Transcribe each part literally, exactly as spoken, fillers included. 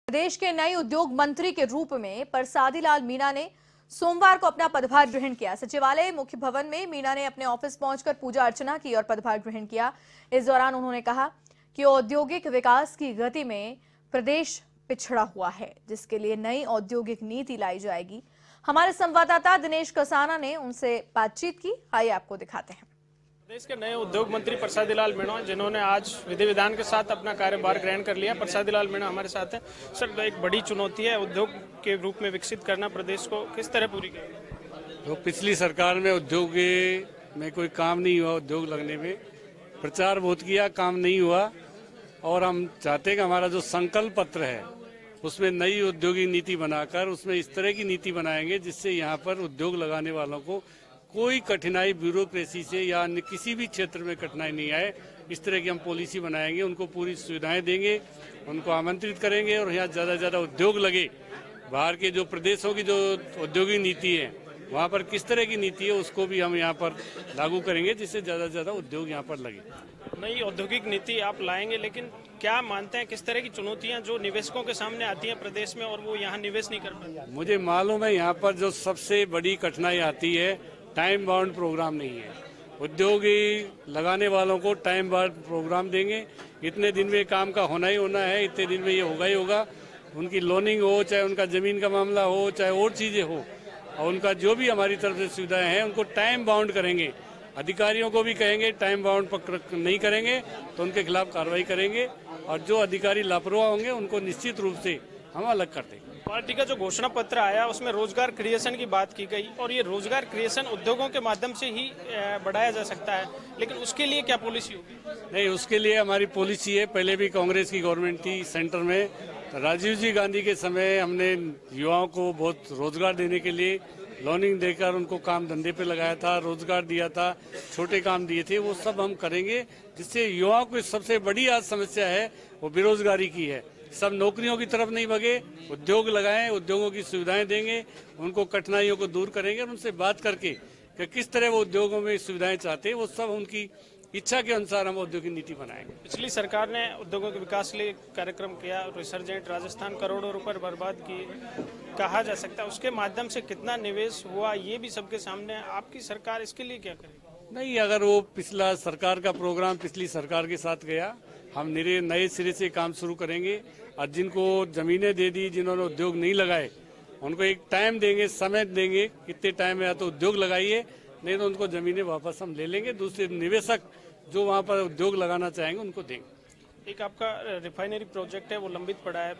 प्रदेश के नए उद्योग मंत्री के रूप में परसादी लाल मीणा ने सोमवार को अपना पदभार ग्रहण किया। सचिवालय मुख्य भवन में मीणा ने अपने ऑफिस पहुंचकर पूजा अर्चना की और पदभार ग्रहण किया। इस दौरान उन्होंने कहा कि औद्योगिक विकास की गति में प्रदेश पिछड़ा हुआ है, जिसके लिए नई औद्योगिक नीति लाई जाएगी। हमारे संवाददाता दिनेश कसाना ने उनसे बातचीत की, आइए आपको दिखाते हैं। प्रदेश के नए उद्योग मंत्री परसादी लाल मीणा, जिन्होंने आज विधि विधान के साथ अपना कार्यभार ग्रहण कर लिया। परसादी लाल मीणा हमारे साथ हैं। सर, एक बड़ी चुनौती है उद्योग के रूप में विकसित करना, प्रदेश को किस तरह पूरी करेंगे? तो पिछली सरकार में उद्योग में कोई काम नहीं हुआ। उद्योग लगने में प्रचार बहुत किया, काम नहीं हुआ। और हम चाहते हैं कि हमारा जो संकल्प पत्र है उसमें नई औद्योगिक नीति बनाकर उसमें इस तरह की नीति बनाएंगे जिससे यहाँ पर उद्योग लगाने वालों को कोई कठिनाई ब्यूरोक्रेसी से या अन्य किसी भी क्षेत्र में कठिनाई नहीं आए। इस तरह की हम पॉलिसी बनाएंगे, उनको पूरी सुविधाएं देंगे, उनको आमंत्रित करेंगे और यहाँ ज़्यादा से ज़्यादा उद्योग लगे। बाहर के जो प्रदेशों की जो औद्योगिक नीति है वहाँ पर किस तरह की नीति है उसको भी हम यहाँ पर लागू करेंगे, जिससे ज़्यादा से ज़्यादा उद्योग यहाँ पर लगे। नई औद्योगिक नीति आप लाएंगे, लेकिन क्या मानते हैं किस तरह की चुनौतियां जो निवेशकों के सामने आती हैं प्रदेश में और वो यहाँ निवेश नहीं कर पाते? मुझे मालूम है यहाँ पर जो सबसे बड़ी कठिनाई आती है, टाइम बाउंड प्रोग्राम नहीं है। उद्योगी लगाने वालों को टाइम बाउंड प्रोग्राम देंगे, इतने दिन में काम का होना ही होना है, इतने दिन में ये होगा ही होगा। उनकी लोनिंग हो, चाहे उनका जमीन का मामला हो, चाहे और चीजें हो, और उनका जो भी हमारी तरफ से सुविधाएं हैं उनको टाइम बाउंड करेंगे। अधिकारियों को भी कहेंगे टाइम बाउंड पकड़ नहीं करेंगे तो उनके खिलाफ कार्रवाई करेंगे, और जो अधिकारी लापरवाह होंगे उनको निश्चित रूप से हम अलग कर देंगे। पार्टी का जो घोषणा पत्र आया उसमें रोजगार क्रिएशन की बात की गई, और ये रोजगार क्रिएशन उद्योगों के माध्यम से ही बढ़ाया जा सकता है, लेकिन उसके लिए क्या पॉलिसी होगी? नहीं, उसके लिए हमारी पॉलिसी है। पहले भी कांग्रेस की गवर्नमेंट थी सेंटर में, राजीव जी गांधी के समय हमने युवाओं को बहुत रोजगार देने के लिए लोनिंग देकर उनको काम धंधे पे लगाया था, रोजगार दिया था, छोटे काम दिए थे। वो सब हम करेंगे जिससे युवाओं को सबसे बड़ी आज समस्या है वो बेरोजगारी की है। सब नौकरियों की तरफ नहीं भगे, उद्योग लगाएं, उद्योगों की सुविधाएं देंगे, उनको कठिनाइयों को दूर करेंगे और उनसे बात करके कि किस तरह वो उद्योगों में सुविधाएं चाहते हैं वो सब उनकी इच्छा के अनुसार हम औद्योगिक नीति बनाएंगे। पिछली सरकार ने उद्योगों के विकास के लिए कार्यक्रम किया, रिसर्जेंट राजस्थान करोड़ों रुपए बर्बाद किए, कहा जा सकता है उसके माध्यम से कितना निवेश हुआ ये भी सबके सामने। आपकी सरकार इसके लिए क्या करेगी? नहीं, अगर वो पिछला सरकार का प्रोग्राम पिछली सरकार के साथ गया, हम नए नए सिरे से काम शुरू करेंगे। और जिनको जमीनें दे दी, जिन्होंने उद्योग नहीं लगाए, उनको एक टाइम देंगे, समय देंगे, कितने टाइम में या तो उद्योग लगाइए, नहीं तो उनको जमीनें वापस हम ले लेंगे। दूसरे निवेशक जो वहाँ पर उद्योग लगाना चाहेंगे उनको देंगे। एक आपका रिफाइनरी प्रोजेक्ट है वो लंबित पड़ा है,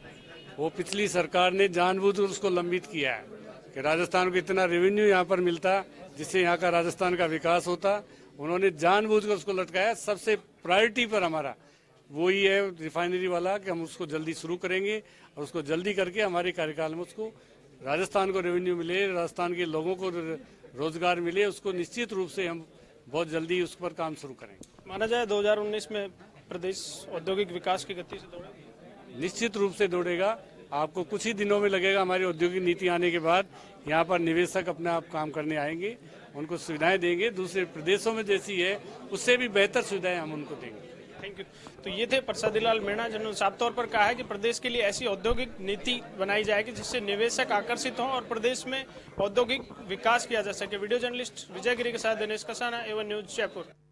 वो पिछली सरकार ने जानबूझकर उसको लंबित किया है कि राजस्थान को इतना रेवेन्यू यहाँ पर मिलता जिससे यहाँ का राजस्थान का विकास होता। उन्होंने जानबूझकर उसको लटकाया। सबसे प्रायोरिटी पर हमारा वही है रिफाइनरी वाला कि हम उसको जल्दी शुरू करेंगे और उसको जल्दी करके हमारे कार्यकाल में उसको राजस्थान को रेवेन्यू मिले, राजस्थान के लोगों को रोजगार मिले, उसको निश्चित रूप से हम बहुत जल्दी उस पर काम शुरू करेंगे। माना जाए दो हज़ार उन्नीस में प्रदेश औद्योगिक विकास की गति से दौड़ेगा? निश्चित रूप से दौड़ेगा। आपको कुछ ही दिनों में लगेगा हमारी औद्योगिक नीति आने के बाद यहाँ पर निवेशक अपने आप काम करने आएंगे, उनको सुविधाएं देंगे। दूसरे प्रदेशों में जैसी है उससे भी बेहतर सुविधाएं हम उनको देंगे। Thank you. तो ये थे परसादी लाल मीणा, जिन्होंने साफ तौर पर कहा है कि प्रदेश के लिए ऐसी औद्योगिक नीति बनाई जाएगी जिससे निवेशक आकर्षित हों और प्रदेश में औद्योगिक विकास किया जा सके। वीडियो जर्नलिस्ट विजय गिरी के साथ दिनेश कसाना, एवन न्यूज जयपुर।